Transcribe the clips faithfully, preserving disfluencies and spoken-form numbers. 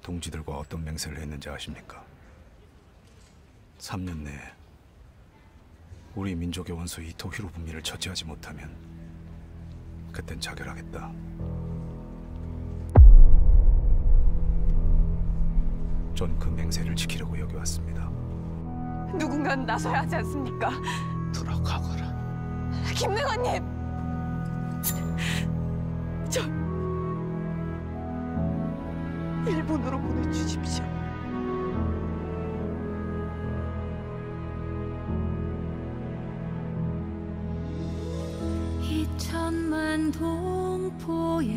동지들과 어떤 맹세를 했는지 아십니까? 삼 년 내에 우리 민족의 원수 이토 히로부미를 처치하지 못하면 그땐 자결하겠다. 전 그 맹세를 지키려고 여기 왔습니다. 누군가는 나서야 하지 않습니까? 돌아가거라. 김능아님! 저 일본으로 보내주십시오. 이천만 동포의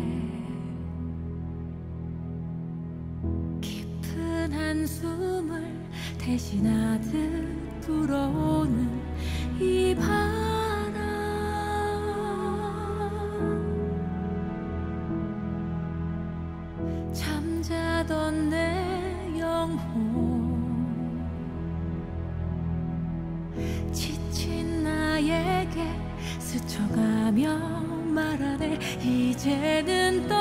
깊은 한숨을 대신하듯 불어오는 이 바람, 잠자던 내 영혼, 지친 나에게 스쳐가며 말하네. 이제는 떠